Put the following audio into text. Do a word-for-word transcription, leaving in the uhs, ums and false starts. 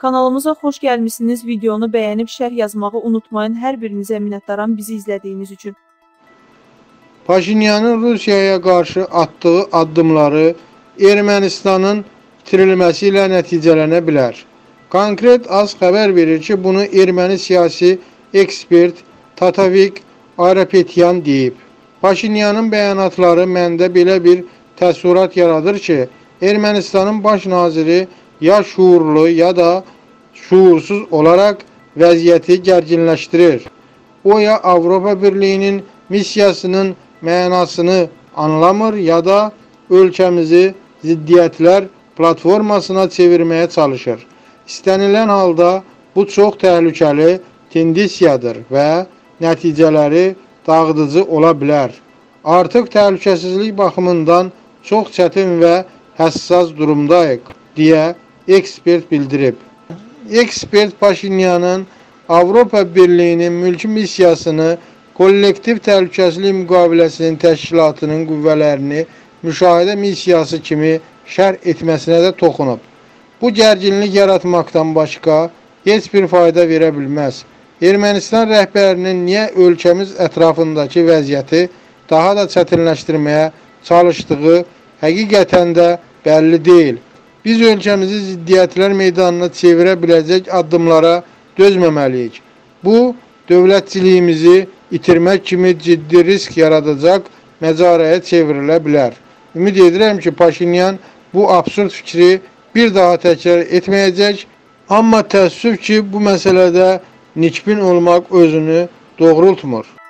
Kanalımıza xoş gəlmişsiniz. Videonu bəyənib şərh yazmağı unutmayın. Hər birinizə minnətdaram bizi izlədiyiniz üçün. Paşinyanın Rusiyaya qarşı atdığı addımları Ermənistanın itirilməsi ilə nəticələnə bilər. Konkret az xəbər verir ki, bunu erməni siyasi ekspert Tatavik Ayropetyan deyib. Paşinyanın bəyanatları məndə belə bir təəssürat yaradır ki, Ermənistanın baş naziri ya şuurlu ya da şuursuz olarak vəziyyəti gərginləşdirir. O ya Avropa Birliği'nin missiyasının mənasını anlamır ya da ölkəmizi ziddiyyətlər platformasına çevirməyə çalışır. İstənilən halda bu çox təhlükəli tendensiyadır və nəticələri dağıdıcı ola bilər. Artıq təhlükəsizlik baxımından çox çətin və həssas durumdayıq, deyə ekspert bildirib. Ekspert Paşinyanın Avropa Birliği'nin mülki missiyasını kollektiv təhlükəsizlik müqaviləsinin təşkilatının qüvvələrini müşahidə missiyası kimi şərh etməsinə də toxunub. Bu gərginlik yaratmaqdan başqa heç bir fayda verə bilməz. Ermənistan rəhbərinin niyə ölkəmiz ətrafındakı vəziyyəti daha da çətinləşdirməyə çalışdığı həqiqətən də bəlli deyil. Biz ölkəmizi ziddiyyətlər meydanına çevirə biləcək addımlara dözməməliyik. Bu, dövlətçiliyimizi itirmək kimi ciddi risk yaradacaq məcarəyə çevrilə bilər. Ümid edirəm ki, Paşinyan bu absurd fikri bir daha təkrar etməyəcək. Amma təəssüf ki, bu məsələdə nikbin olmaq özünü doğrultmur.